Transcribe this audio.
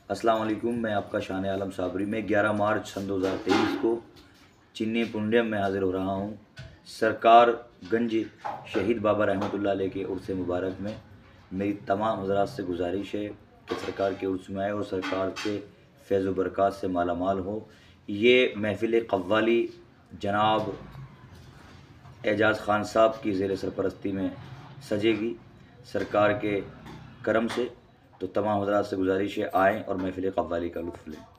अस्सलाम वालेकुम, मैं आपका शान आलम साबरी में 11 मार्च सन 2023 को चिन्नी पुंडियम में हाज़िर हो रहा हूँ। सरकार गंज शहीद बाबा रहमतुल्लाह अलैह के उर्स मुबारक में मेरी तमाम हज़रात से गुजारिश है कि सरकार के उर्स में आए और सरकार के फैज़ व बरक़ात से माला माल हो। ये महफ़िल क़व्वाली जनाब एजाज़ ख़ान साहब की ज़ेर सरपरस्ती में सजेगी सरकार के करम से। तो तमाम हज़रात से गुजारिश है, आएँ और महफ़िल क़व्वाली का लुत्फ़ लें।